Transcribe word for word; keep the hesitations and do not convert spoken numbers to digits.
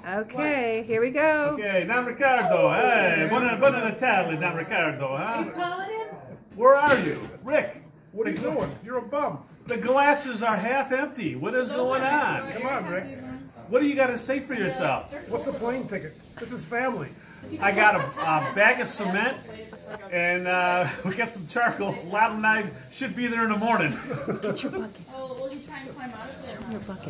Okay, here we go. Okay, now Ricardo. Hey, buona, buona Natale, now Ricardo, huh? Are you calling him? Where are you? Rick, What are you doing? You're a bum. the glasses are half empty. What is Those going are nice, on? though. Come on, Eric has Rick. these ones. What do you got to say for yourself? What's the plane ticket? This is family. I got a, a bag of cement, and uh, we got some charcoal. Loud and I should be there in the morning. Get your bucket. Oh, will you try and climb out of there? Your bucket.